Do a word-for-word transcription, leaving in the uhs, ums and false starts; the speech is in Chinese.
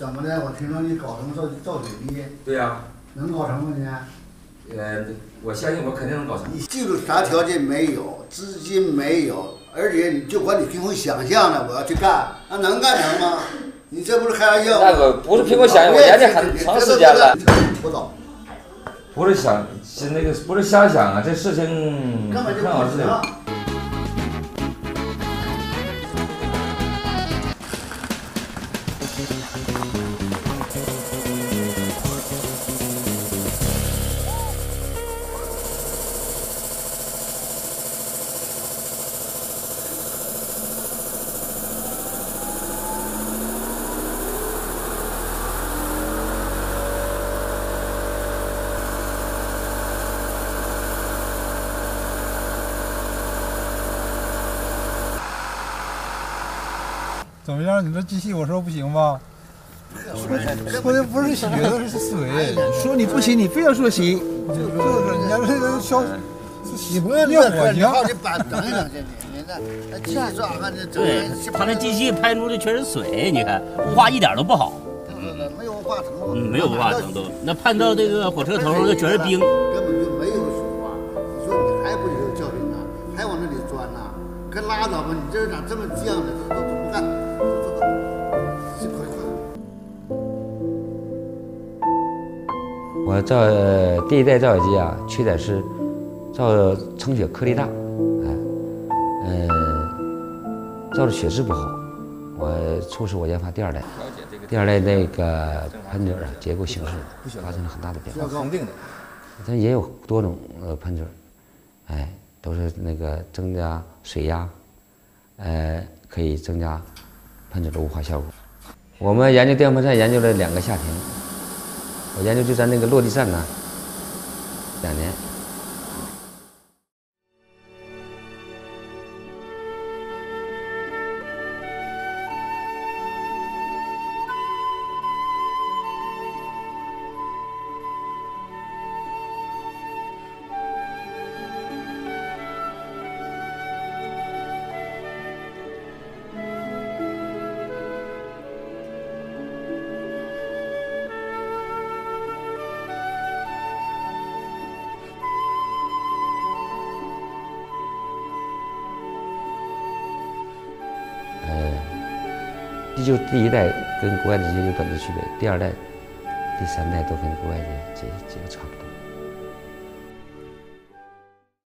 怎么的？我听说你搞什么造造水利？ 对呀、啊。 能搞成吗你？ 呃，我相信我肯定能搞成。 你记住啥条件没有，资金没有，而且你就管你凭空想象的我要去干，那能干成吗？你这不是开玩笑吗？ 那个不是凭空想象，我研究很长时间了。 不懂。 不是想，是那个不是瞎想啊，这事情根本就很好事情。 怎么样？你这机器我说不行吧？说说的不是血，的是水。说你不行，你非要说行，就是人家这个消， 你不要灭火你好，你把等一等去，你你那那机器抓看这整。 对，他那机器拍出的全是水，你看雾化一点都不好。 对对对，没有雾化程度。 嗯，没有雾化程度。那判到这个火车头那全是冰。 根本就没有水化。你说你还不有教训呢？还往那里钻呢？可拉倒吧！你这咋这么犟呢？都都不干。 我造第一代造血机啊，缺点是造成血颗粒大，哎，嗯、呃，造的血质不好，我促使我研发第二代。第二代那个喷嘴啊，结构形式发生了很大的变化。 恒定的， 它也有多种呃喷嘴，哎，都是那个增加水压，呃，可以增加喷嘴的雾化效果。我们研究电风扇研究了两个夏天。我研究就在那个落地站呢，两年。这就第一代跟国外的机械有本质区别，第二代、第三代都跟国外的机械结构差不多。